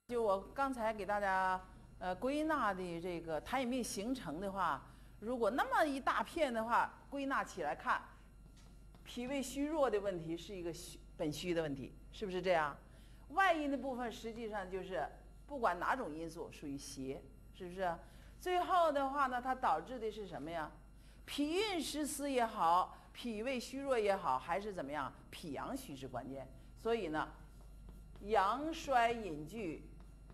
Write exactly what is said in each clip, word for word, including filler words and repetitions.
就我刚才给大家呃归纳的这个痰饮病形成的话，如果那么一大片的话，归纳起来看，脾胃虚弱的问题是一个虚本虚的问题，是不是这样？外因的部分实际上就是不管哪种因素属于邪，是不是？最后的话呢，它导致的是什么呀？脾运失司也好，脾胃虚弱也好，还是怎么样？脾阳虚是关键。所以呢，阳衰隐聚，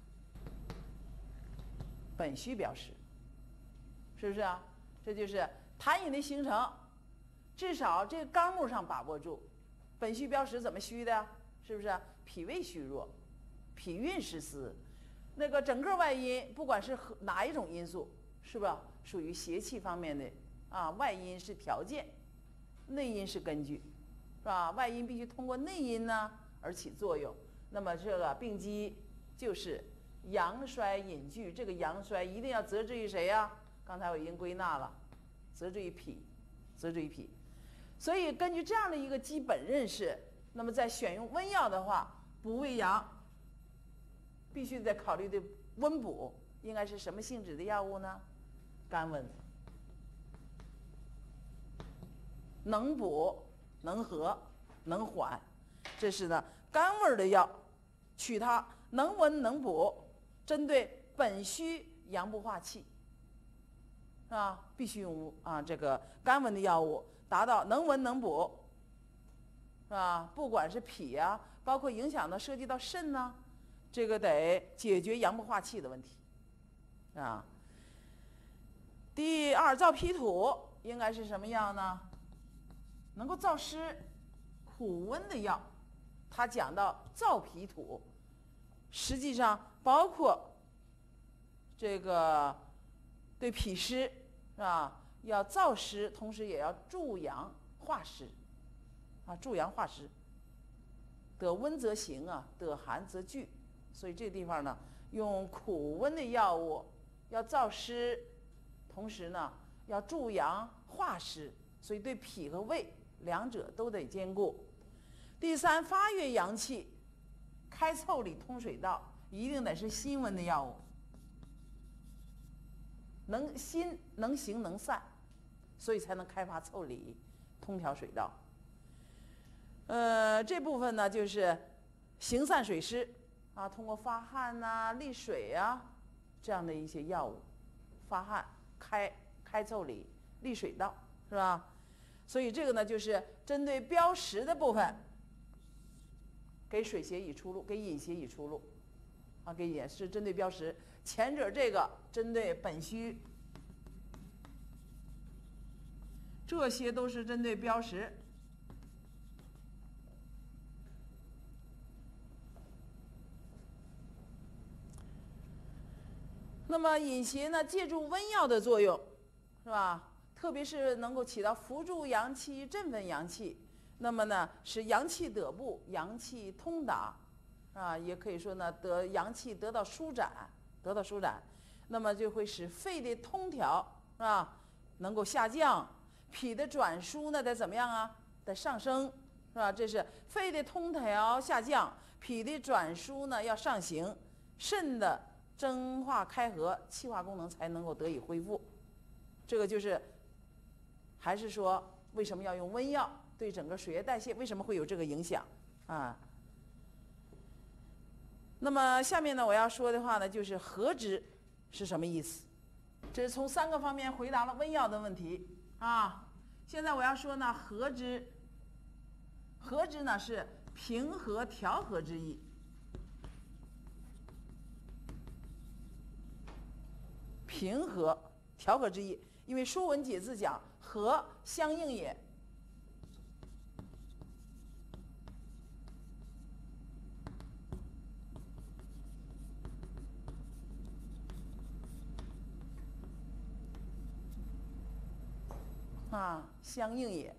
本虚标实，是不是啊？这就是痰饮的形成，至少这个纲目上把握住。本虚标实怎么虚的？是不是、啊？脾胃虚弱，脾运失司，那个整个外因，不管是哪一种因素，是吧？属于邪气方面的啊，外因是条件，内因是根据，是吧？外因必须通过内因呢而起作用。那么这个病机就是阳衰隐聚，这个阳衰一定要责之于谁呀、啊？刚才我已经归纳了，责之于脾，责之于脾。所以根据这样的一个基本认识，那么在选用温药的话，补胃阳必须得考虑的温补应该是什么性质的药物呢？甘温，能补能和能缓，这是呢甘味的药，取它能温能补，针对本虚阳不化气，是吧？必须用啊这个甘温的药物，达到能温能补，是吧？不管是脾啊，包括影响到涉及到肾呢、啊，这个得解决阳不化气的问题啊。第二，燥脾土应该是什么药呢？能够燥湿苦温的药。它讲到燥脾土，实际上包括这个对脾湿是吧？要燥湿，同时也要助阳化湿啊，助阳化湿。得温则行啊，得寒则聚。所以这地方呢，用苦温的药物要燥湿，同时呢要助阳化湿，所以对脾和胃两者都得兼顾。第三，发越阳气，开腠理通水道，一定得是辛温的药物，能辛能行能散，所以才能开发腠理，通调水道。呃，这部分呢就是行散水湿啊，通过发汗呐、啊、利水啊这样的一些药物，发汗、开开腠理、利水道，是吧？所以这个呢就是针对标实的部分，给水邪以出路，给饮邪以出路啊，给也是针对标实。前者这个针对本虚，这些都是针对标实。那么饮邪呢，借助温药的作用，是吧？特别是能够起到扶助阳气、振奋阳气，那么呢，使阳气得布、阳气通达，啊，也可以说呢，得阳气得到舒展，得到舒展，那么就会使肺的通调，是吧？能够下降，脾的转输呢，得怎么样啊？得上升，是吧？这是肺的通调下降，脾的转输呢要上行，肾的蒸化开合，气化功能才能够得以恢复。这个就是还是说为什么要用温药，对整个水液代谢为什么会有这个影响啊？那么下面呢我要说的话呢就是和之是什么意思，这是从三个方面回答了温药的问题啊。现在我要说呢和之，和之呢是平和调和之意，平和调和之意，因为《说文解字》讲和相应也，啊，相应也。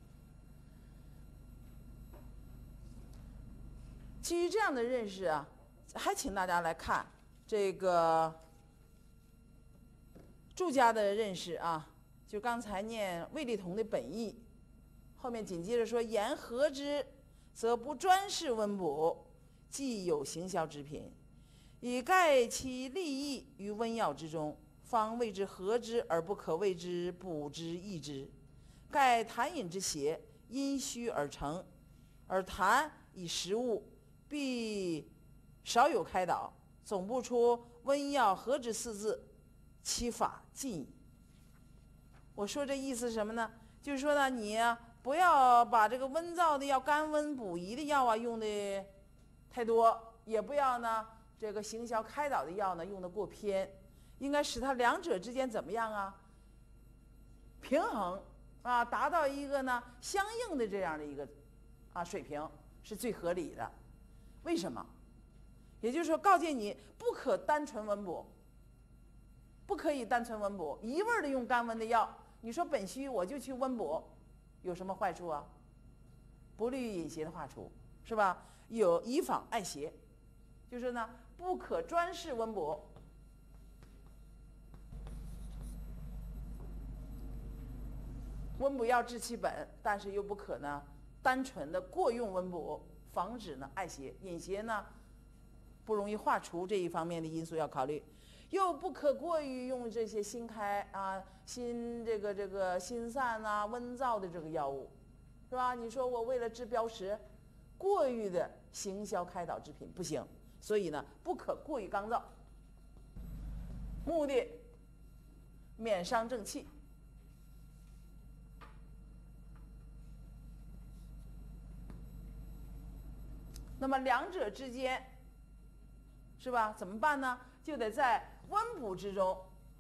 基于这样的认识啊，还请大家来看这个注家的认识啊，就刚才念魏立同的本意，后面紧接着说言和之，则不专事温补，既有行消之品， 以盖其利益于温药之中，方谓之和之，而不可谓之补之益之。盖痰饮之邪，因虚而成，而痰以食物，必少有开导，总不出温药和之四字，其法尽矣。我说这意思是什么呢？就是说呢，你啊不要把这个温燥的药、甘温补遗的药啊用的太多，也不要呢这个行消开导的药呢用的过偏，应该使它两者之间怎么样啊？平衡啊，达到一个呢相应的这样的一个啊水平是最合理的。为什么？也就是说，告诫你不可单纯温补，不可以单纯温补，一味的用甘温的药。你说本虚我就去温补，有什么坏处啊？不利于饮邪的化除，是吧？有以防碍邪，就是呢，不可专事温补。温补要治其本，但是又不可呢单纯的过用温补，防止呢碍邪，饮邪呢不容易化除这一方面的因素要考虑。又不可过于用这些辛开啊、辛这个这个辛散啊、温燥的这个药物，是吧？你说我为了治标实，过于的行消开导之品不行，所以呢，不可过于刚燥，目的免伤正气。那么两者之间，是吧？怎么办呢？就得在温补之中，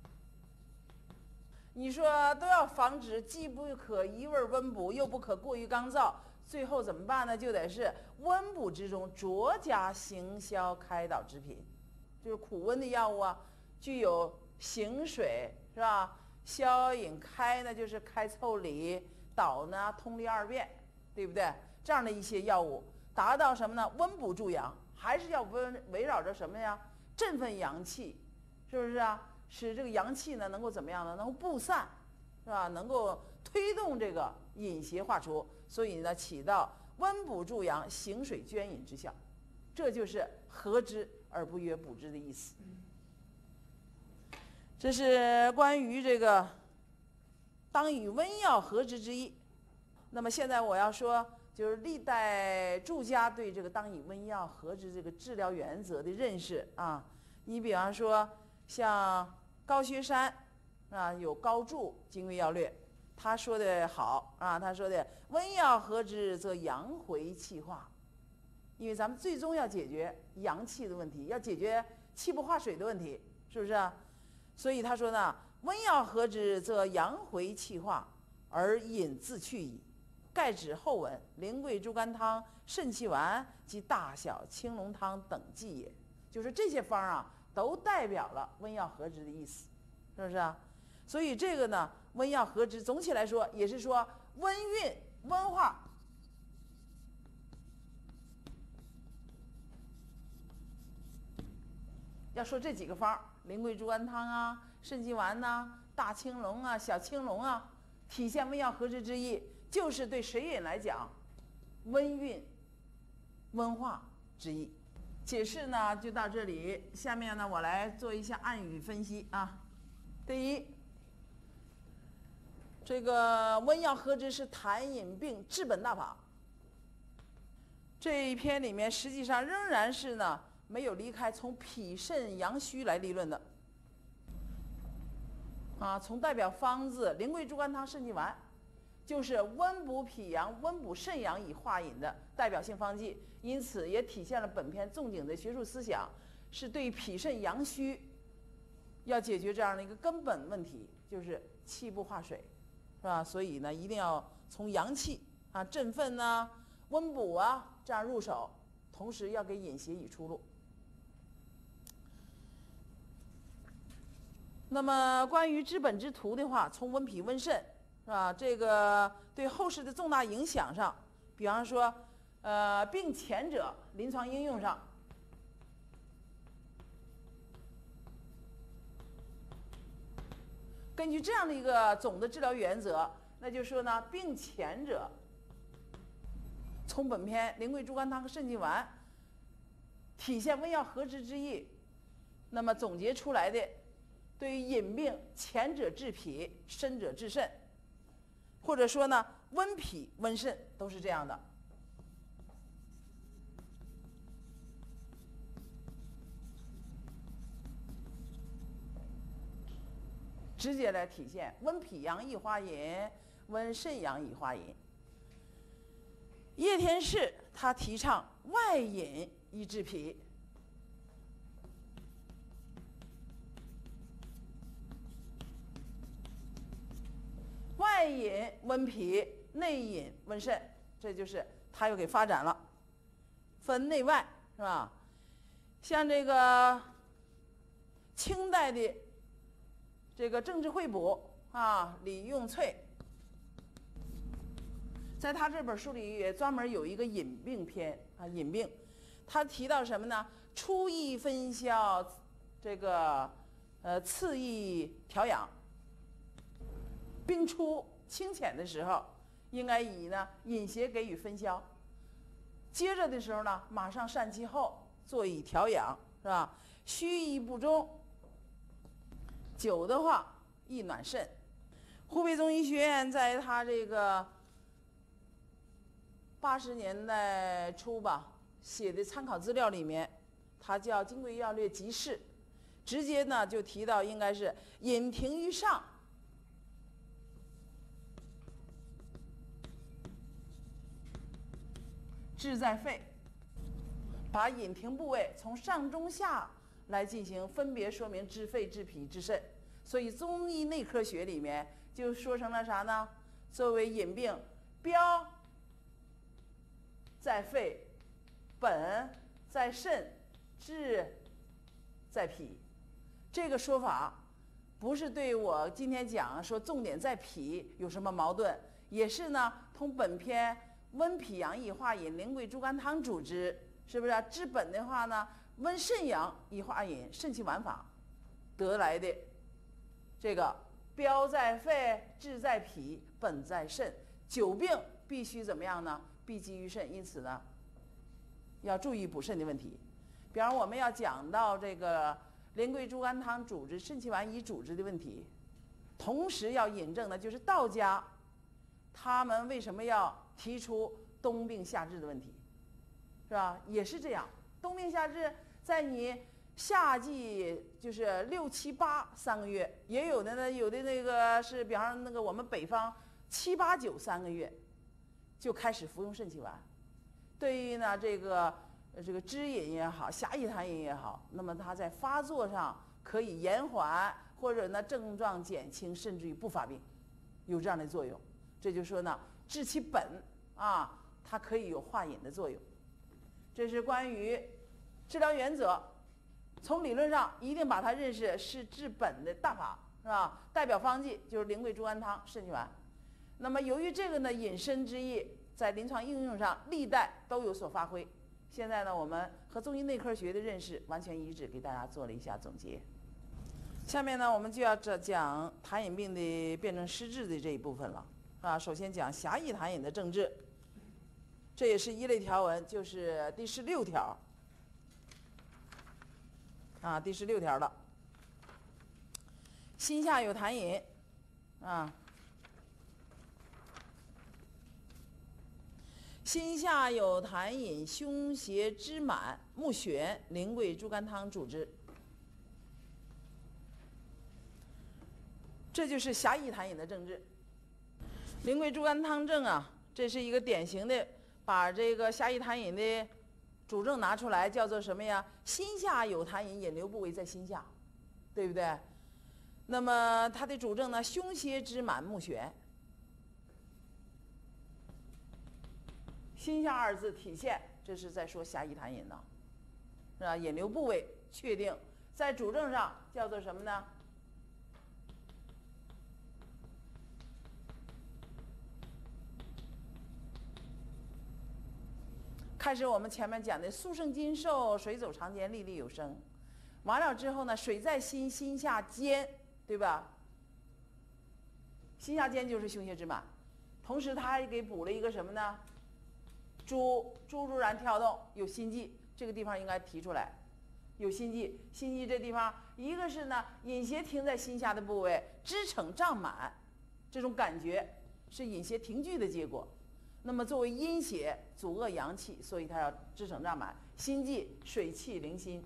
你说都要防止，既不可一味温补，又不可过于刚燥，最后怎么办呢？就得是温补之中酌加行消开导之品，就是苦温的药物啊，具有行水，是吧？消引开呢，就是开腠理，导呢通利二便，对不对？这样的一些药物，达到什么呢？温补助阳，还是要温围绕着什么呀？振奋阳气，是不是啊？使这个阳气呢能够怎么样呢？能够布散，是吧？能够推动这个饮邪化除，所以呢起到温补助阳、行水捐饮之效，这就是和之而不曰补之的意思。这是关于这个当与温药和之之意。那么现在我要说，就是历代注家对这个当以温药和之这个治疗原则的认识啊。你比方说像高学山啊，有高注《精微要略》，他说的好啊，他说的温药和之则阳回气化，因为咱们最终要解决阳气的问题，要解决气不化水的问题，是不是啊？所以他说呢，温药和之则阳回气化，而饮自去矣。盖指后文苓桂猪肝汤、肾气丸及大小青龙汤等剂也。就是这些方啊，都代表了温药和之的意思，是不是啊？所以这个呢，温药和之总体来说也是说温运温化。要说这几个方，苓桂猪肝汤啊、肾气丸呐、啊、大青龙啊、小青龙啊，体现温药和之之意，就是对水饮来讲，温运温化之意。解释呢就到这里，下面呢我来做一下暗语分析啊。第一，这个温药和之是痰饮病治本大法。这一篇里面实际上仍然是呢没有离开从脾肾阳虚来理论的啊，从代表方子苓桂猪肝汤、肾气丸，就是温补脾阳、温补肾阳以化饮的代表性方剂，因此也体现了本篇纵景的学术思想，是对脾肾阳虚要解决这样的一个根本问题，就是气不化水，是吧？所以呢，一定要从阳气啊、振奋呐、温补啊这样入手，同时要给饮邪以出路。那么关于治本之途的话，从温脾温肾，是吧？这个对后世的重大影响上，比方说，呃，病前者临床应用上，根据这样的一个总的治疗原则，那就是说呢，病前者，从本篇苓桂猪肝汤和肾气丸体现温药和之之意， 那么总结出来的，对于隐病，前者治脾，深者治肾，或者说呢温脾温肾都是这样的。直接来体现温脾阳益化饮，温肾阳益化饮。叶天士他提倡外饮以治脾，外饮温脾，内饮温肾，这就是他又给发展了，分内外是吧？像这个清代的这个政治会补啊，李用萃，在他这本书里也专门有一个饮病篇啊，饮病，他提到什么呢？初宜分消，这个呃次宜调养。病初清浅的时候，应该以呢饮邪给予分消；接着的时候呢，马上疝气后做以调养，是吧？虚宜不中。久的话易暖肾。湖北中医学院在他这个八十年代初吧写的参考资料里面，它叫《金匮要略集释》，直接呢就提到应该是饮停于上，治在肺，把饮停部位从上中下来进行分别说明治肺、治脾、治肾。所以中医内科学里面就说成了啥呢？作为饮病，标在肺，本在肾，治在脾。这个说法不是对我今天讲说重点在脾有什么矛盾，也是呢同本篇温脾阳益化饮苓桂猪肝汤主之，是不是、啊？治本的话呢，温肾阳益化饮肾气丸法得来的。这个标在肺，治在脾，本在肾。久病必须怎么样呢？必积于肾，因此呢，要注意补肾的问题。比方我们要讲到这个苓桂猪肝汤主治肾气丸以主治的问题，同时要引证的就是道家，他们为什么要提出冬病夏治的问题，是吧？也是这样，冬病夏治在你夏季就是六七八三个月，也有的呢，有的那个是，比方那个我们北方七八九三个月就开始服用肾气丸。对于呢这个这个脂饮也好，狭义痰饮也好，那么它在发作上可以延缓，或者呢症状减轻，甚至于不发病，有这样的作用。这就说呢，治其本啊，它可以有化饮的作用。这是关于治疗原则。从理论上一定把它认识是治本的大法，是吧？代表方剂就是苓桂猪肝汤、肾气丸。那么由于这个呢引申之意，在临床应用上历代都有所发挥。现在呢，我们和中医内科学的认识完全一致，给大家做了一下总结。下面呢，我们就要讲痰饮病的辨证施治的这一部分了，啊，首先讲狭义痰饮的症治，这也是一类条文，就是第十六条。啊，第十六条了。心下有痰饮，啊，心下有痰饮，胸胁肢满，目眩，苓桂猪肝汤主之。这就是狭义痰饮的症治。苓桂猪肝汤症啊，这是一个典型的把这个狭义痰饮的主症拿出来，叫做什么呀？心下有痰饮，引流部位在心下，对不对？那么它的主症呢，胸胁肢满，目眩。心下二字体现，这是在说狭义痰饮呢，是吧？引流部位确定，在主症上叫做什么呢？开始我们前面讲的速胜筋受，水走长间，粒粒有声。完了之后呢，水在心，心下坚，对吧？心下坚就是胸胁肢满，同时他还给补了一个什么呢？猪猪突然跳动，有心悸，这个地方应该提出来。 有心悸，心悸这地方，一个是呢隐邪停在心下的部位，支撑胀满，这种感觉是隐邪停聚的结果。那么作为阴邪阻遏阳气，所以它要支撑胀满。心悸水气凌心。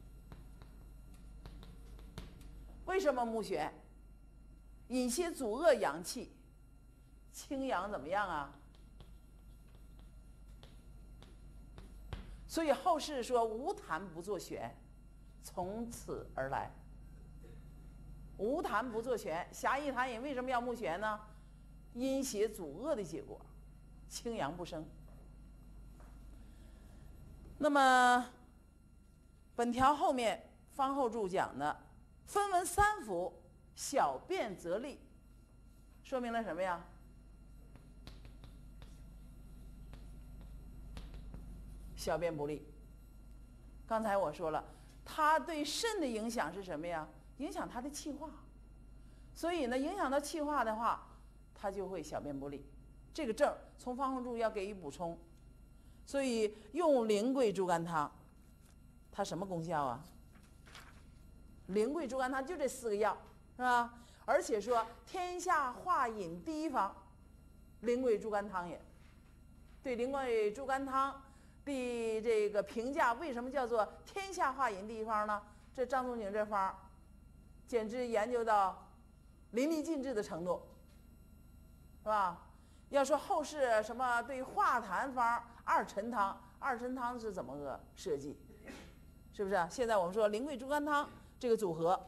为什么募玄？隐邪阻遏阳气，清阳怎么样啊？所以后世说无痰不作玄，从此而来。无痰不作玄，狭义痰饮为什么要募玄呢？阴邪阻遏的结果，清阳不生。那么本条后面方后注讲的分文三伏，小便则利，说明了什么呀？小便不利。刚才我说了，它对肾的影响是什么呀？影响它的气化。所以呢，影响到气化的话，它就会小便不利。这个症从方后注要给予补充。所以用苓桂猪肝汤，它什么功效啊？苓桂猪肝汤就这四个药，是吧？而且说天下化饮第一方，苓桂猪肝汤也。对苓桂猪肝汤的这个评价，为什么叫做天下化饮第一方呢？这张仲景这方，简直研究到淋漓尽致的程度，是吧？要说后世什么对化痰方二陈汤，二陈汤是怎么个设计？是不是啊？现在我们说苓桂猪肝汤这个组合，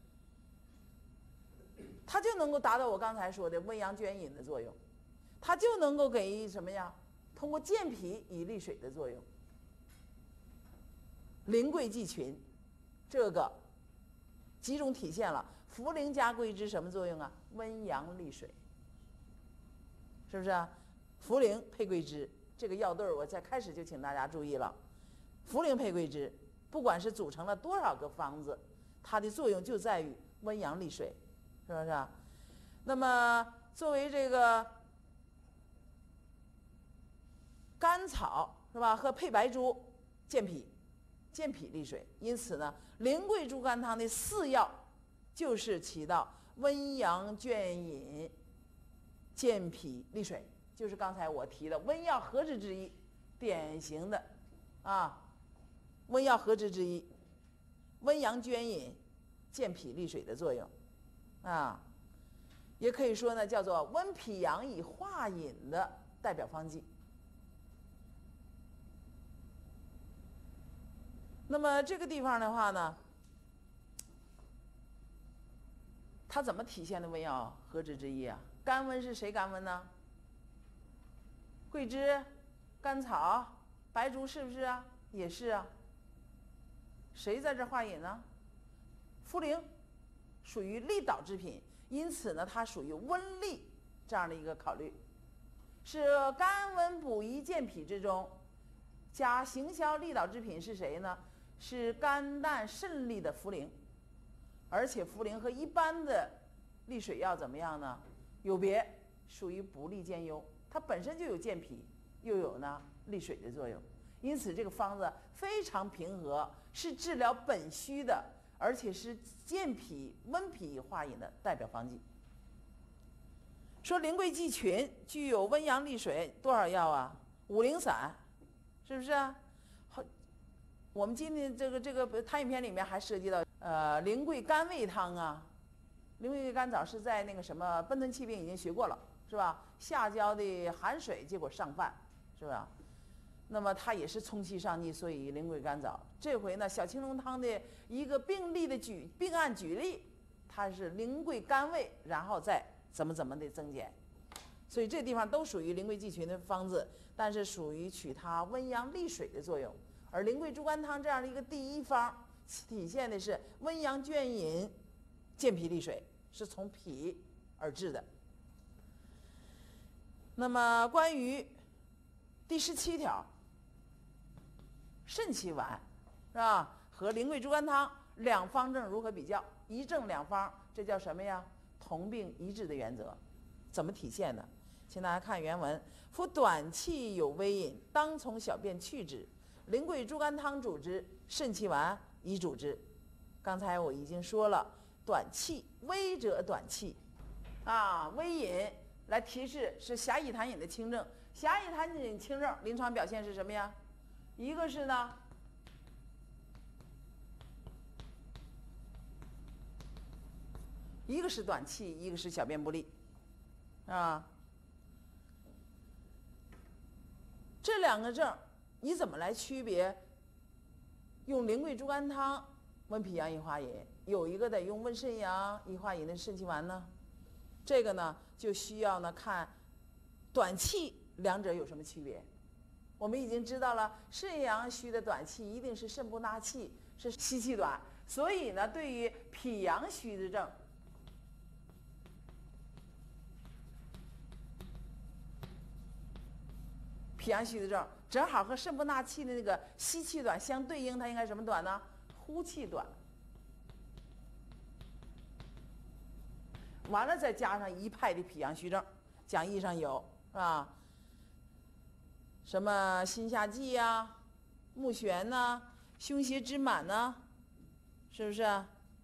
它就能够达到我刚才说的温阳捐饮的作用，它就能够给予什么呀？通过健脾以利水的作用。苓桂忌群，这个集中体现了茯苓加桂枝什么作用啊？温阳利水，是不是啊？茯苓配桂枝，这个药对儿我在开始就请大家注意了。茯苓配桂枝，不管是组成了多少个方子，它的作用就在于温阳利水，是不是啊？那么作为这个甘草是吧，和配白术健脾，健脾利水。因此呢，苓桂猪肝汤的四药就是起到温阳捐饮、健脾利水，就是刚才我提的温药合之之一，典型的啊温药合之之一，温阳捐饮、健脾利水的作用啊，也可以说呢叫做温脾阳以化饮的代表方剂。那么这个地方的话呢，它怎么体现的温药合之之一啊？甘温是谁甘温呢？桂枝、甘草、白术是不是啊？也是啊。谁在这化饮呢？茯苓属于利导之品，因此呢，它属于温利这样的一个考虑，是甘温补益健脾之中加行销利导之品是谁呢？是肝胆肾利的茯苓，而且茯苓和一般的利水药怎么样呢？有别，属于补利兼优，它本身就有健脾，又有呢利水的作用，因此这个方子非常平和，是治疗本虚的，而且是健脾温脾化饮的代表方剂。说苓桂忌群具有温阳利水多少药啊？五苓散，是不是啊？好，我们今天这个这个汤饮篇里面还涉及到呃苓桂甘味汤啊，苓桂甘枣是在那个什么奔吞气病已经学过了，是吧？下焦的寒水结果上犯，是吧？那么它也是冲气上逆，所以苓桂甘枣。这回呢，小青龙汤的一个病例的举病案举例，它是苓桂甘味，然后再怎么怎么的增减，所以这地方都属于苓桂忌群的方子，但是属于取它温阳利水的作用。而苓桂猪肝汤这样的一个第一方，体现的是温阳捐饮、健脾利水，是从脾而治的。那么关于第十七条，肾气丸是吧？和苓桂猪肝汤两方证如何比较？一证两方，这叫什么呀？同病一治的原则，怎么体现的？请大家看原文：夫短气有微饮，当从小便去之。苓桂猪肝汤主之，肾气丸以主之。刚才我已经说了，短气，微者短气，啊，微饮来提示是狭义痰饮的轻症。狭义痰饮轻症临床表现是什么呀？一个是呢，一个是短气，一个是小便不利，啊，这两个症你怎么来区别？用苓桂猪肝汤温脾阳益化饮，有一个得用温肾阳益化饮的肾气丸呢。这个呢就需要呢看短气两者有什么区别。我们已经知道了，肾阳虚的短气一定是肾不纳气，是吸气短。所以呢，对于脾阳虚的症，脾阳虚的症正好和肾不纳气的那个吸气短相对应，它应该什么短呢？呼气短。完了再加上一派的脾阳虚症，讲义上有是吧？什么心下悸呀、目眩呐、胸胁支满呐，是不是啊？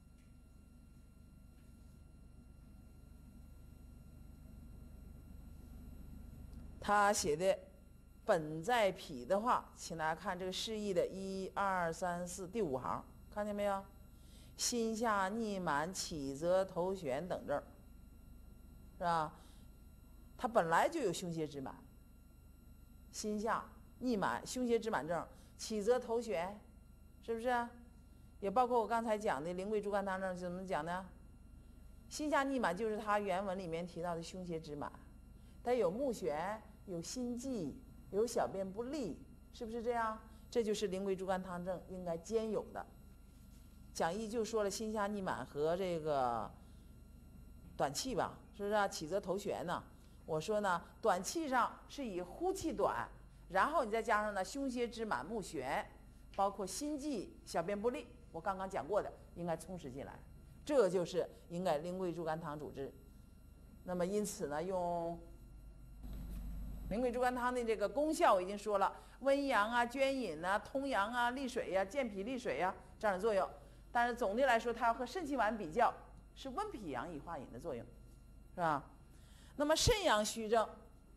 他写的本在脾的话，请大家看这个释义的一二三四第五行，看见没有？心下逆满、起则头眩等症，是吧？它本来就有胸胁支满。心下逆满、胸胁支满症，起则头眩，是不是？也包括我刚才讲的苓桂猪肝汤症，怎么讲呢？心下逆满就是它原文里面提到的胸胁支满，它有目眩、有心悸、有小便不利，是不是这样？这就是苓桂猪肝汤症应该兼有的。讲义就说了心下逆满和这个短气吧，是不是啊？起则头眩呢？我说呢，短气上是以呼气短，然后你再加上呢胸胁支满、目眩，包括心悸、小便不利，我刚刚讲过的应该充实进来，这就是应该苓桂猪肝汤主治。那么因此呢，用苓桂猪肝汤的这个功效我已经说了，温阳啊、捐饮啊、通阳啊、利水呀、啊、健脾利水呀、啊、这样的作用。但是总的来说，它要和肾气丸比较，是温脾阳益化饮的作用，是吧？那么肾阳虚症，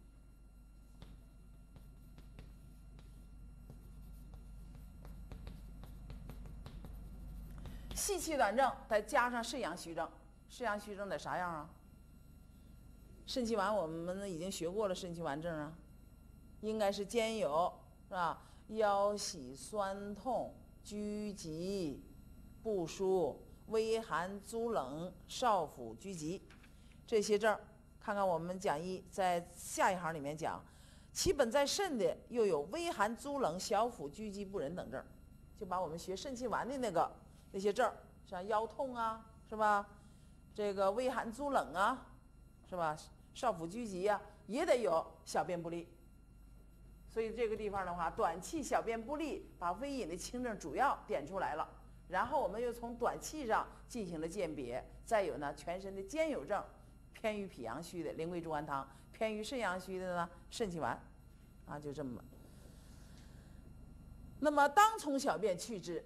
细气短症，再加上肾阳虚症，肾阳虚症得啥样啊？肾气丸我们已经学过了，肾气丸症啊，应该是兼有，是吧？腰膝酸痛、拘急、不舒、微寒、足冷、少腹拘急，这些症。看看我们讲义在下一行里面讲，其本在肾的又有微寒、足冷、小腹拘急不仁等症，就把我们学肾气丸的那个那些症，像腰痛啊，是吧？这个微寒、足冷啊，是吧？少腹拘急啊，也得有小便不利。所以这个地方的话，短气、小便不利，把微饮的轻症主要点出来了。然后我们又从短气上进行了鉴别，再有呢，全身的兼有症。偏于脾阳虚的苓桂猪肝汤，偏于肾阳虚的呢肾气丸，啊，就这么。那么当从小便去之，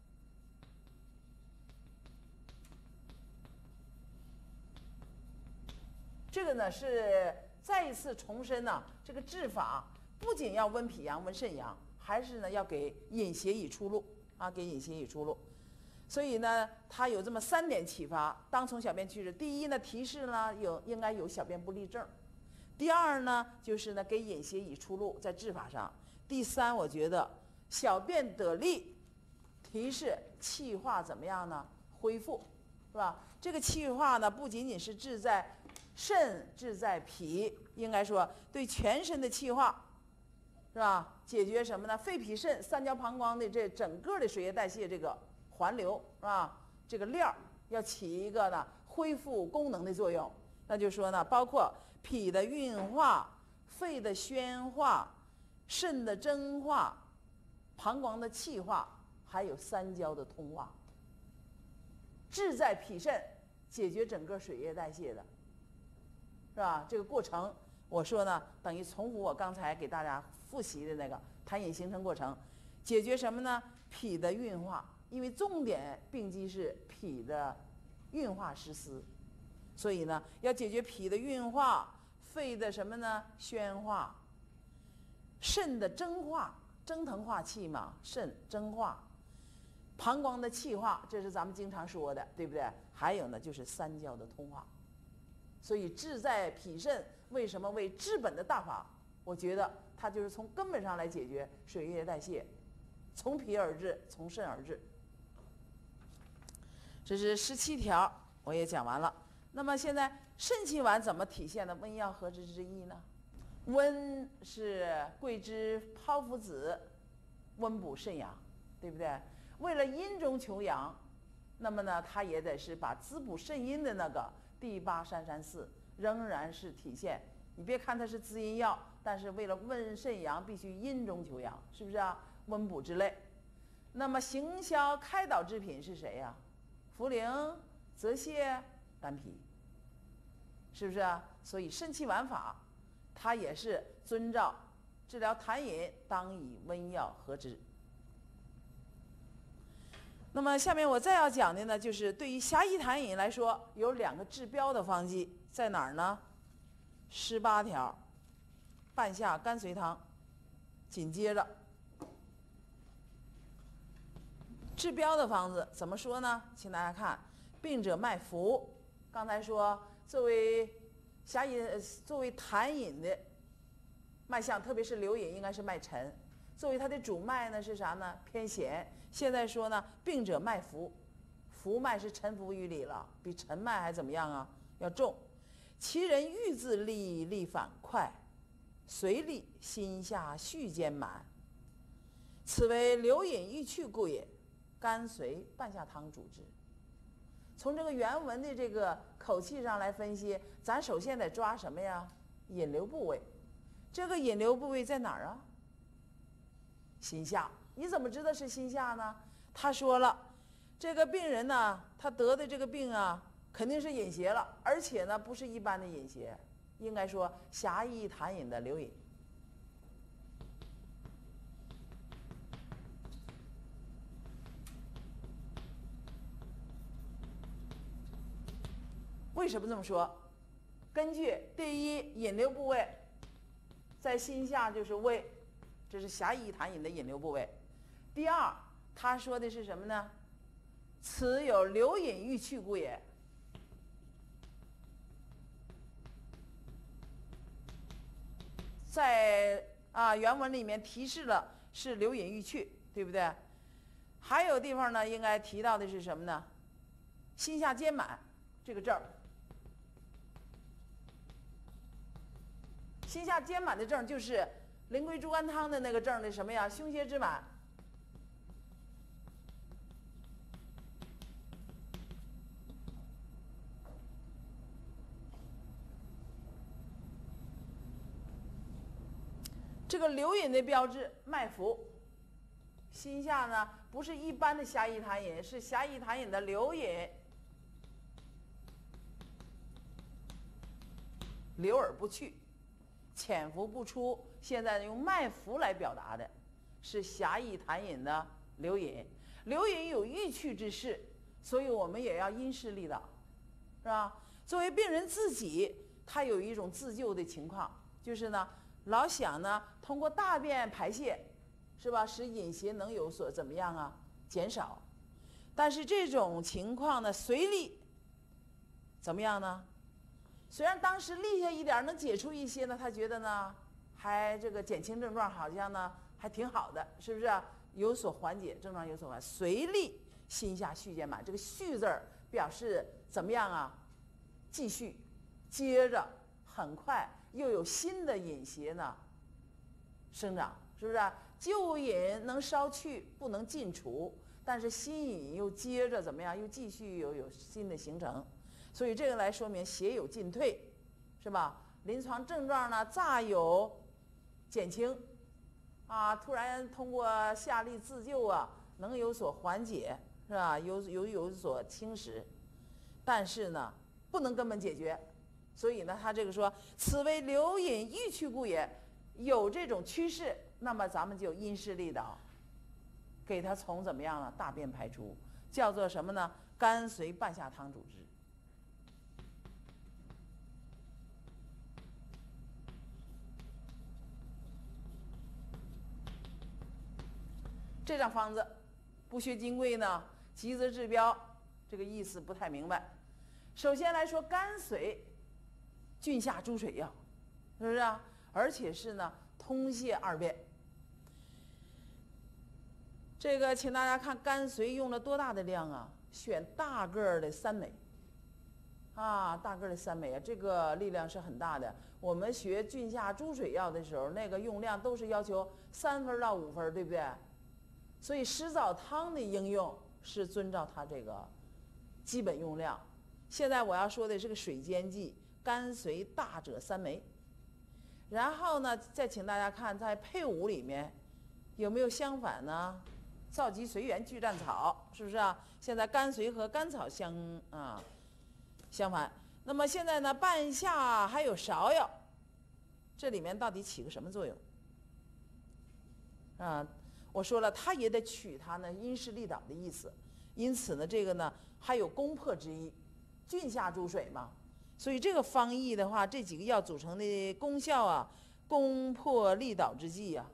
这个呢是再一次重申呢，这个治法不仅要温脾阳、温肾阳，还是呢要给饮邪以出路啊，给饮邪以出路。所以呢，它有这么三点启发：当从小便去之，第一呢，提示呢有应该有小便不利症；第二呢，就是呢给饮邪以出路，在治法上；第三，我觉得小便得利，提示气化怎么样呢？恢复，是吧？这个气化呢，不仅仅是治在肾、治在脾，应该说对全身的气化，是吧？解决什么呢？肺脾肾三焦膀胱的这整个的水液代谢这个环流，是吧？这个链儿要起一个呢恢复功能的作用。那就说呢，包括脾的运化、肺的宣化、肾的蒸化、膀胱的气化，还有三焦的通化，治在脾肾，解决整个水液代谢的，是吧？这个过程，我说呢，等于重复我刚才给大家复习的那个痰饮形成过程，解决什么呢？脾的运化， 因为重点病机是脾的运化失司，所以呢，要解决脾的运化、肺的什么呢？宣化、肾的蒸化，蒸腾化气嘛，肾蒸化，膀胱的气化，这是咱们经常说的，对不对？还有呢，就是三焦的通化。所以志在脾肾，为什么为治本的大法？我觉得它就是从根本上来解决水液代谢，从脾而治，从肾而治。这是十七条，我也讲完了。那么现在肾气丸怎么体现的温药合之之意呢？温是桂枝、剖腹子，温补肾阳，对不对？为了阴中求阳，那么呢，它也得是把滋补肾阴的那个第八三三四仍然是体现。你别看它是滋阴药，但是为了温肾阳，必须阴中求阳，是不是啊？温补之类。那么行销开导之品是谁呀？茯苓、泽泻、丹皮，是不是啊？所以肾气丸法，它也是遵照治疗痰饮，当以温药合之。那么下面我再要讲的呢，就是对于狭义痰饮来说，有两个治标的方剂，在哪儿呢？十八条，半夏甘遂汤，紧接着治标的方子怎么说呢？请大家看，病者脉浮。刚才说，作为狭义、作为痰饮的脉象，特别是流饮，应该是脉沉。作为它的主脉呢是啥呢？偏咸。现在说呢，病者脉浮，浮脉是沉浮于里了，比沉脉还怎么样啊？要重。其人欲自利，力反快，随利心下续兼满，此为流饮欲去故也。甘遂半夏汤主之。从这个原文的这个口气上来分析，咱首先得抓什么呀？引流部位。这个引流部位在哪儿啊？心下。你怎么知道是心下呢？他说了，这个病人呢，他得的这个病啊，肯定是饮邪了，而且呢，不是一般的饮邪，应该说狭义痰饮的流饮。为什么这么说？根据第一，引流部位在心下就是胃，这是狭义痰饮的引流部位。第二，他说的是什么呢？此有流饮欲去故也。在啊原文里面提示了是流饮欲去，对不对？还有地方呢，应该提到的是什么呢？心下兼满这个证儿。心下兼满的症就是苓桂猪肝汤的那个症的什么呀？胸胁之满。这个流饮的标志脉浮，心下呢不是一般的狭义痰饮，是狭义痰饮的流饮，流而不去。潜伏不出，现在用脉浮来表达的，是狭义痰饮的流饮。流饮有欲去之势，所以我们也要因势利导，是吧？作为病人自己，他有一种自救的情况，就是呢，老想呢通过大便排泄，是吧，使饮邪能有所怎么样啊？减少。但是这种情况呢，随利怎么样呢？虽然当时立下一点能解除一些呢，他觉得呢还这个减轻症状，好像呢还挺好的，是不是啊？有所缓解，症状有所缓解。随利心下续兼满，这个续字儿表示怎么样啊？继续，接着很快又有新的饮邪呢生长，是不是啊？旧饮能稍去，不能尽除，但是新饮又接着怎么样？又继续有有新的形成。所以这个来说明邪有进退，是吧？临床症状呢乍有减轻，啊，突然通过下利自救啊，能有所缓解，是吧？有有有所侵蚀，但是呢，不能根本解决。所以呢，他这个说，此为流饮欲去故也，有这种趋势，那么咱们就因势利导， 给它从怎么样呢？大便排出，叫做什么呢？甘遂半夏汤主之。这张方子，不学金匮呢，急则治标，这个意思不太明白。首先来说，甘遂，郡下诸水药，是不是啊？而且是呢，通泻二便。这个，请大家看甘遂用了多大的量啊？选大个儿的三枚，啊，大个儿的三枚啊，这个力量是很大的。我们学郡下诸水药的时候，那个用量都是要求三分到五分，对不对？所以湿枣汤的应用是遵照它这个基本用量。现在我要说的是个水煎剂，甘遂大者三枚。然后呢，再请大家看在配伍里面有没有相反呢？皂基随缘聚战草，是不是啊？现在甘遂和甘草相啊相反。那么现在呢，半夏还有芍药，这里面到底起个什么作用？啊，我说了，它也得取它呢因势利导的意思，因此呢，这个呢还有攻破之意，郡下诸水嘛。所以这个方义的话，这几个药组成的功效啊，攻破利导之剂呀、啊。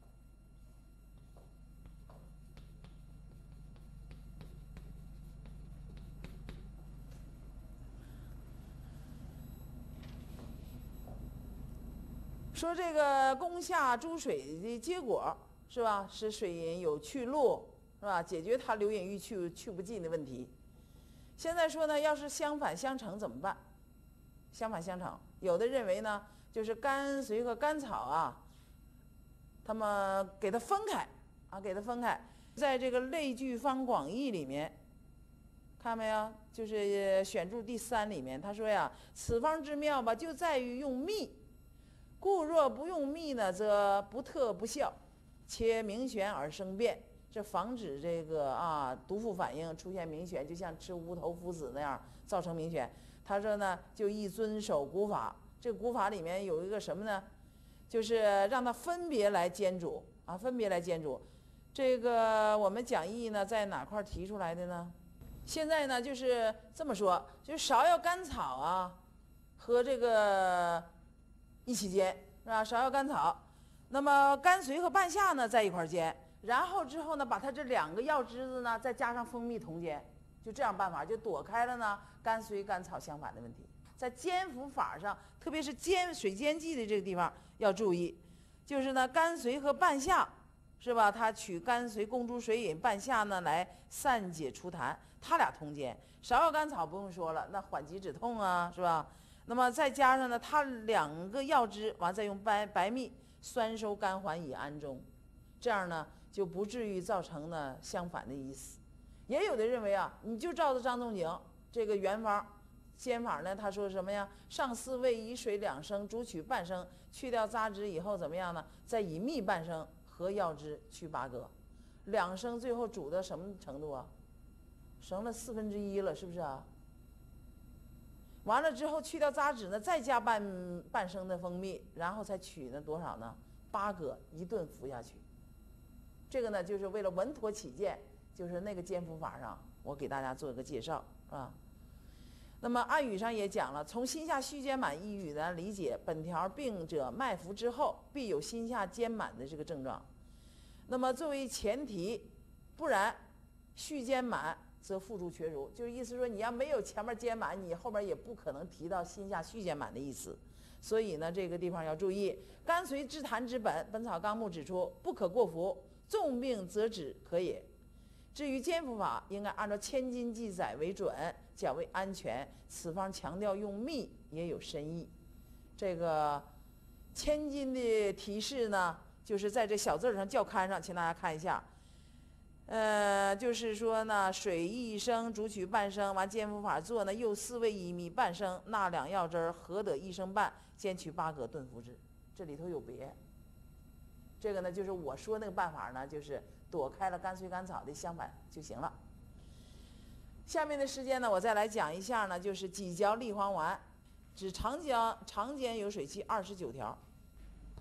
说这个攻下诸水的结果是吧？使水饮有去路是吧？解决它流饮欲去去不尽的问题。现在说呢，要是相反相成怎么办？相反相成，有的认为呢，就是甘遂和甘草啊，他们给它分开啊，给它分开，在这个《类聚方广义》里面，看没有？就是选注第三里面，他说呀，此方之妙吧，就在于用蜜，故若不用蜜呢，则不特不效，且明眩而生变，这防止这个啊毒副反应出现明眩，就像吃无头附子那样造成明眩。他说呢，就宜遵守古法。这个古法里面有一个什么呢？就是让它分别来煎煮啊，分别来煎煮。这个我们讲义呢，在哪块提出来的呢？现在呢，就是这么说，就是芍药、甘草啊，和这个一起煎，是吧？芍药、甘草，那么甘遂和半夏呢，在一块煎，然后之后呢，把它这两个药汁子呢，再加上蜂蜜同煎。就这样办法，就躲开了呢甘遂甘草相反的问题。在煎服法上，特别是煎水煎剂的这个地方要注意，就是呢甘遂和半夏，是吧？它取甘遂共诸水饮，半夏呢来散解除痰，它俩同煎。芍药、甘草不用说了，那缓急止痛啊，是吧？那么再加上呢，它两个药汁，完再用白白蜜酸收甘缓以安中，这样呢就不至于造成呢相反的意思。也有的认为啊，你就照着张仲景这个原方煎法呢，他说什么呀？上四味以水两升，煮取半升，去掉杂质以后怎么样呢？再以蜜半升和药汁去八葛，两升最后煮到什么程度啊？剩了四分之一了，是不是啊？完了之后去掉杂质呢，再加半半升的蜂蜜，然后才取呢多少呢？八葛一顿服下去。这个呢，就是为了稳妥起见。就是那个煎服法上，我给大家做一个介绍啊。那么暗语上也讲了，从心下虚煎满一语呢理解，本条病者脉服之后必有心下煎满的这个症状。那么作为前提，不然续煎满则附注缺如，就是意思说你要没有前面煎满，你后边也不可能提到心下续煎满的意思。所以呢，这个地方要注意，甘遂治痰之本，《本草纲目》指出，不可过服，重病则止可也。至于煎服法，应该按照千金记载为准，较为安全。此方强调用蜜，也有深意。这个千金的提示呢，就是在这小字上校刊上，请大家看一下。呃，就是说呢，水一升，煮取半升，完煎服法做呢，又四味一蜜半升，纳两药汁儿，合得一升半，煎取八葛炖服之。这里头有别。这个呢，就是我说那个办法呢，就是躲开了甘遂甘草的相反就行了。下面的时间呢，我再来讲一下呢，就是几嚼地黄丸，指长江长间有水气二十九条。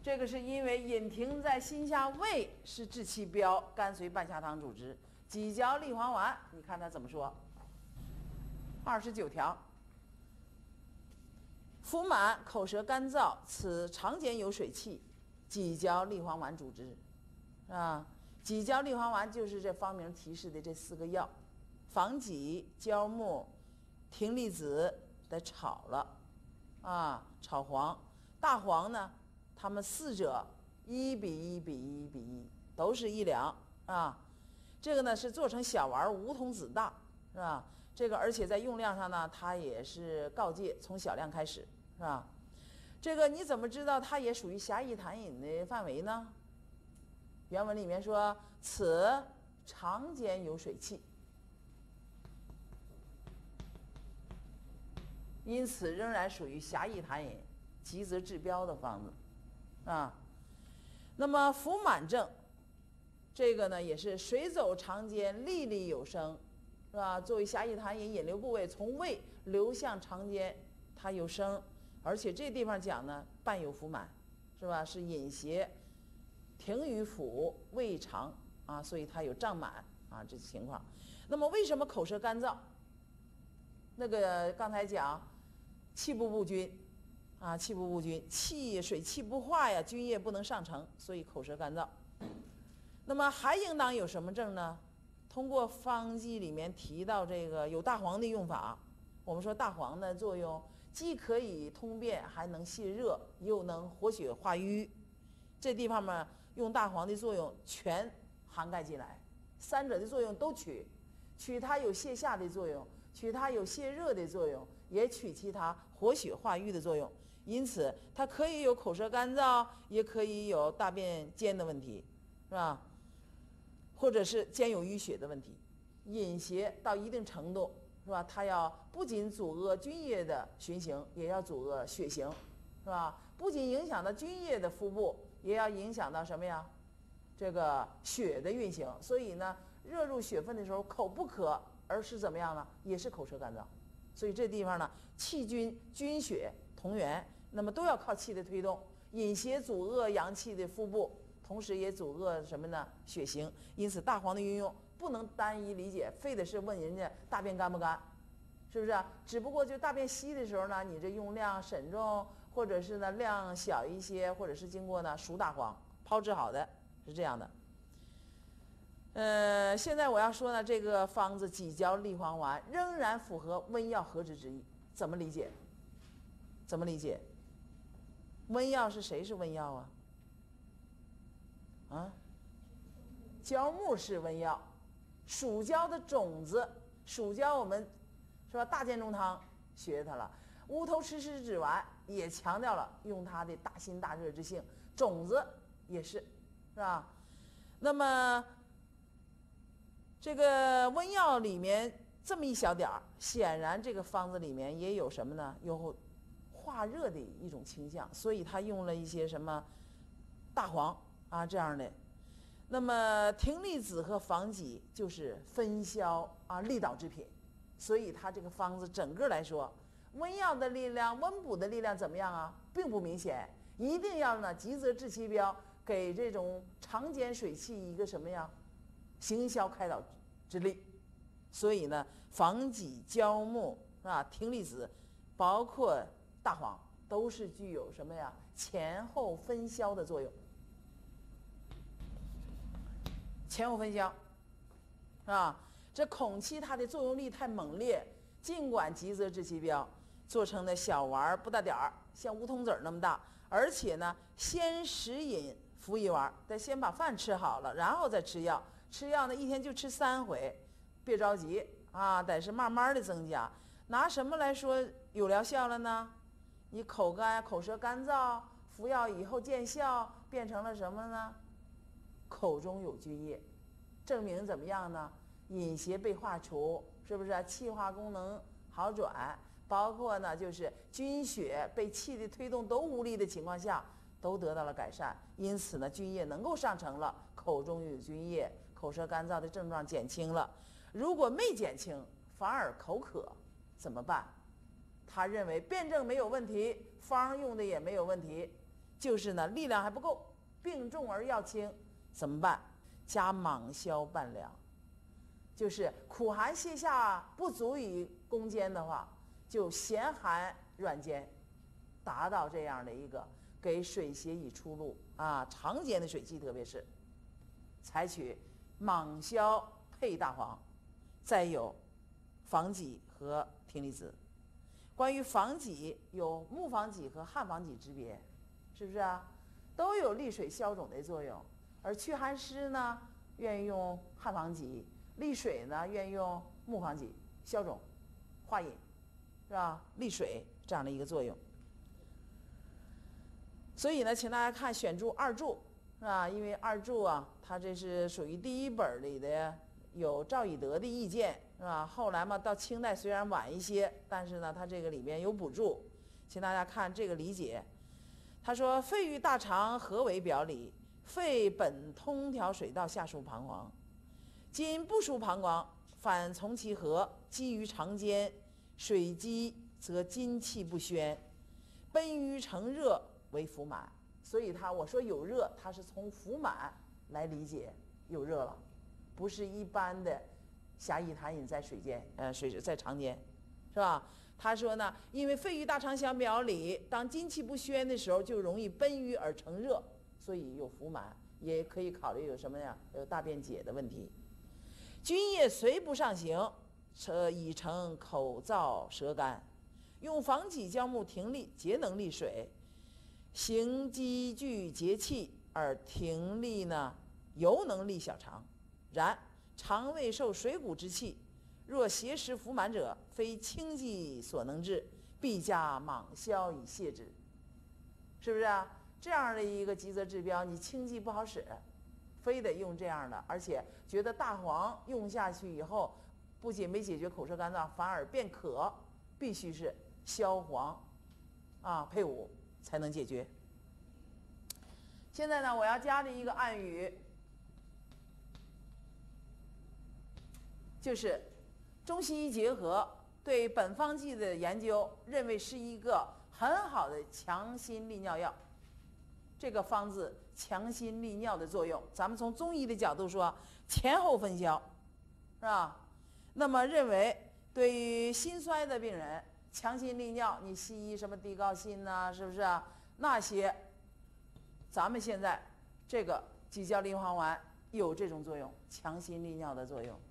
这个是因为隐停在心下胃是治气标，甘随半夏汤主之。几焦利黄丸，你看他怎么说？二十九条。腹满口舌干燥，此肠间有水气，几焦利黄丸主之，啊，几焦利黄丸就是这方名提示的这四个药，防己、焦木、葶苈子得炒了，啊，炒黄、大黄呢，它们四者一比一比一比一，都是一两啊。这个呢是做成小丸，梧桐子大，是吧？这个而且在用量上呢，它也是告诫从小量开始，是吧？这个你怎么知道它也属于狭义痰饮的范围呢？原文里面说，此肠间有水气，因此仍然属于狭义痰饮，急则治标的方子，啊。那么腹满症，这个呢也是水走肠间，粒粒有声，是吧？作为狭义痰饮引流部位，从胃流向肠间，它有声，而且这地方讲呢伴有腹满，是吧？是饮邪停于腹胃肠啊，所以它有胀满啊这情况。那么为什么口舌干燥？那个刚才讲气不不均啊，气不不均，气水气不化呀，津液不能上承，所以口舌干燥。那么还应当有什么症呢？通过方剂里面提到这个有大黄的用法，我们说大黄的作用既可以通便，还能泻热，又能活血化瘀。这地方嘛，用大黄的作用全涵盖进来，三者的作用都取，取它有泻下的作用，取它有泻热的作用，也取其它活血化瘀的作用。因此，它可以有口舌干燥，也可以有大便坚的问题，是吧？或者是兼有淤血的问题。饮邪到一定程度，是吧？它要不仅阻遏津液的循行，也要阻遏血行，是吧？不仅影响到津液的腹部，也要影响到什么呀？这个血的运行。所以呢，热入血分的时候，口不渴，而是怎么样呢？也是口舌干燥。所以这地方呢，气均均血同源，那么都要靠气的推动。饮邪阻遏阳气的腹部，同时也阻遏什么呢？血行。因此，大黄的运用不能单一理解，非得是问人家大便干不干，是不是啊？只不过就大便稀的时候呢，你这用量慎重，或者是呢量小一些，或者是经过呢熟大黄炮制好的，是这样的。呃，现在我要说呢，这个方子几焦利黄丸仍然符合温药合之之意。怎么理解？怎么理解？温药是谁是温药啊？啊，焦木是温药，蜀椒的种子，蜀椒我们是吧？大建中汤学它了，乌头赤石脂丸也强调了用它的大辛大热之性，种子也是，是吧？那么这个温药里面这么一小点儿，显然这个方子里面也有什么呢？有化热的一种倾向，所以他用了一些什么大黄啊这样的。那么葶苈子和防己就是分消啊利导之品，所以它这个方子整个来说，温药的力量、温补的力量怎么样啊？并不明显，一定要呢急则治其标，给这种肠间水气一个什么呀？行消开导之力。所以呢，防己、焦木啊、葶苈子，包括大黄，都是具有什么呀？前后分消的作用。前后分消，啊，这孔气它的作用力太猛烈，尽管急则治其标，做成的小丸不大点儿，像梧桐籽那么大，而且呢，先食饮服一丸，得先把饭吃好了，然后再吃药。吃药呢，一天就吃三回，别着急啊，得是慢慢的增加。拿什么来说有疗效了呢？你口干、口舌干燥，服药以后见效，变成了什么呢？口中有津液，证明怎么样呢？饮邪被化除，是不是？气化功能好转，包括呢，就是津血被气的推动都无力的情况下，都得到了改善。因此呢，津液能够上承了，口中有津液，口舌干燥的症状减轻了。如果没减轻，反而口渴，怎么办？他认为辩证没有问题，方用的也没有问题， 就是呢力量还不够，病重而药轻，怎么办？加蟒硝半两，就是苦寒泻下不足以攻坚的话，就咸寒软坚，达到这样的一个给水邪以出路啊，常见的水气特别是采取蟒硝配大黄，再有防己和葶苈子。关于防己，有木防己和汉防己之别，是不是啊？都有利水消肿的作用。而祛寒湿呢，愿意用汉防己；利水呢，愿意用木防己，消肿、化饮，是吧？利水这样的一个作用。所以呢，请大家看选注二注，是吧？因为二注啊，它这是属于第一本里的有赵以德的意见，是吧？后来嘛，到清代虽然晚一些，但是呢，它这个里面有补注，请大家看这个理解。他说：“肺郁大肠，何为表里？肺本通调水道，下输膀胱，今不输膀胱，反从其和，积于肠间，水积则津气不宣，奔于成热为腹满。”所以他我说有热，他是从腹满来理解有热了，不是一般的狭义痰饮在水间，呃，水在肠间，是吧？他说呢，因为肺郁大肠相表里，当津气不宣的时候，就容易奔淤而成热，所以有腹满，也可以考虑有什么呀？有大便解的问题。津液虽不上行，则已成口燥舌干，用防己胶木停利，皆能利水，行积聚节气，而停利呢，犹能利小肠。然肠胃受水谷之气，若邪食腹满者，非清剂所能治，必加蟒硝以泻之，是不是啊？这样的一个急则治标，你清剂不好使，非得用这样的，而且觉得大黄用下去以后，不仅没解决口舌干燥，反而变渴，必须是消黄啊配伍才能解决。现在呢，我要加的一个暗语，就是中西医结合对本方剂的研究，认为是一个很好的强心利尿药。这个方子强心利尿的作用，咱们从中医的角度说，前后分销，是吧？那么认为对于心衰的病人，强心利尿，你西医什么地高辛呐，是不是啊？那些，咱们现在这个几焦地黄丸有这种作用，强心利尿的作用。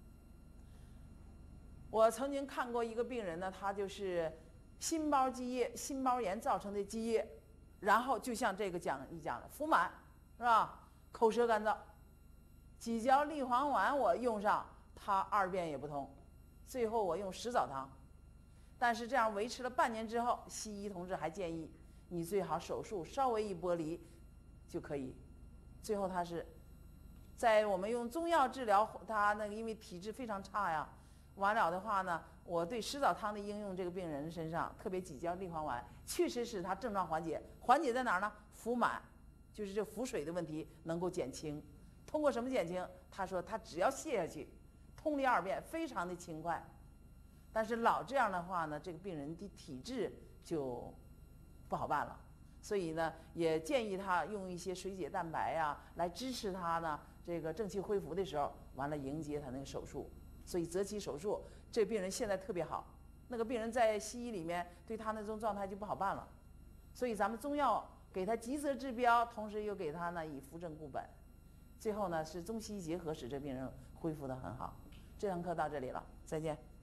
我曾经看过一个病人呢，他就是心包积液、心包炎造成的积液，然后就像这个讲一讲的腹满，是吧？口舌干燥，几焦地黄丸我用上，他二便也不通，最后我用石枣汤，但是这样维持了半年之后，西医同志还建议你最好手术稍微一剥离就可以。最后他是在我们用中药治疗他那个，因为体质非常差呀。完了的话呢，我对石枣汤的应用这个病人身上，特别几焦地黄丸，确实使他症状缓解。缓解在哪儿呢？腹满，就是这腹水的问题能够减轻。通过什么减轻？他说他只要泻下去，通利二便，非常的轻快。但是老这样的话呢，这个病人的体质就不好办了。所以呢，也建议他用一些水解蛋白呀、啊，来支持他呢这个正气恢复的时候，完了迎接他那个手术。所以择期手术，这病人现在特别好。那个病人在西医里面对他那种状态就不好办了，所以咱们中药给他急则治标，同时又给他呢以扶正固本，最后呢是中西医结合使这病人恢复得很好。这堂课到这里了，再见。